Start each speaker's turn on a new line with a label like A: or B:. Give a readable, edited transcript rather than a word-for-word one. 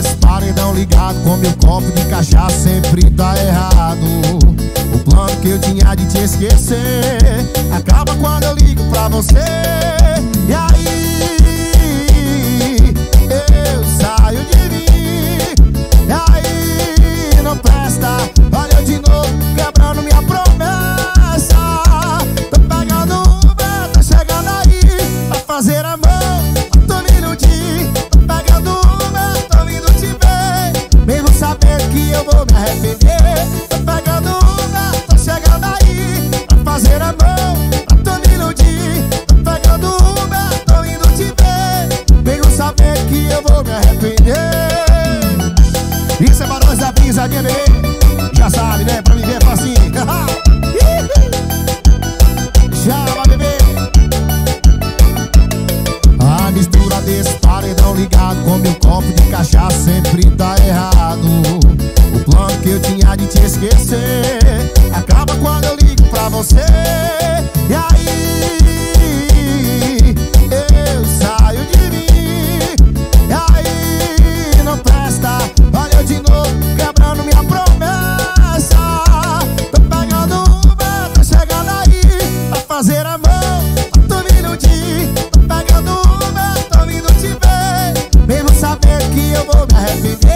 A: desse paredão ligado com meu copo de cachaça sempre tá errado. O plano que eu tinha de te esquecer acaba quando eu ligo pra você. E aí eu saio de mim. E aí não presta. Olha eu de novo quebrando minha promessa. Tô pegando Uber, tô chegando aí pra fazer amor. Tô vindo de, tô pegando Uber, tô vindo te ver. Mesmo sabendo que eu vou me arrepender. Tô pegando Uber, tô chegando aí pra fazer amor. Tô vindo de, tô pegando Uber, tô vindo te ver. Mesmo sabendo que eu vou me arrepender. Isso é Barões da Pisadinha, bebê. Já sabe, né? Pra me ver facinho. Chama, bebê. A mistura desse paredão ligado com meu copo de cachaça sempre tá errado. O plano que eu tinha de te esquecer acaba quando eu ligo pra você. E aí eu saio de mim. E aí não presta. Olha eu de novo quebrando minha promessa. Tô pegando Uber, tô chegando aí pra fazer amor. Tô vindo de, tô pegando Uber, tô vindo te ver. Mesmo sabendo que eu vou me arrepender.